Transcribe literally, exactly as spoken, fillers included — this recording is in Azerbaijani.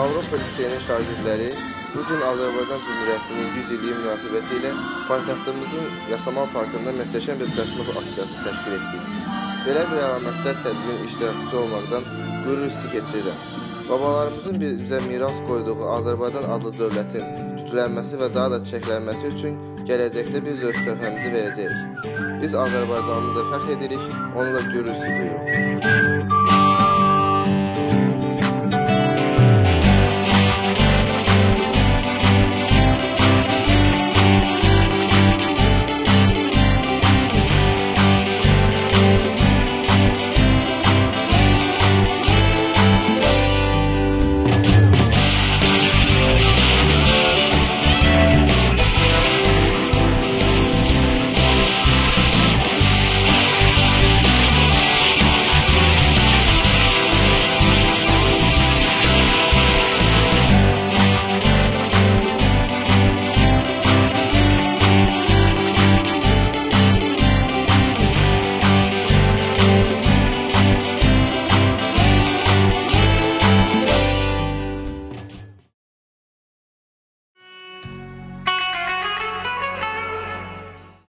Avropa liseyinin şagirdləri bugün Azərbaycan Cümhuriyyətinin yüz illiyi münasibəti ilə paytaxtımızın Yasamal Parkında möhtəşəm bir flash-mob aksiyası təşkil etdik. Belə bir əlamətlər tədbirin iştirakçısı olmaqdan qürur hissi keçirirəm. Babalarımızın bizə miras qoyduğu Azərbaycan adlı dövlətin güclənməsi və daha da çiçəklənməsi üçün gələcəkdə biz öz töhfəmizi verəcəyik. Biz Azərbaycanımıza fəxr edirik, onu da qürur hissi duyuruq.